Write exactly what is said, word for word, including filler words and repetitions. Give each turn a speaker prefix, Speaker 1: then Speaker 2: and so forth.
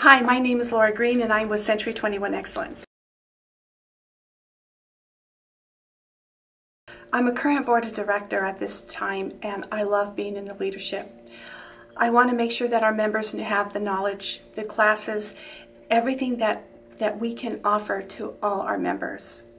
Speaker 1: Hi, my name is Laura Greene and I'm with Century twenty-one Excellence. I'm a current board of director at this time and I love being in the leadership. I want to make sure that our members have the knowledge, the classes, everything that, that we can offer to all our members.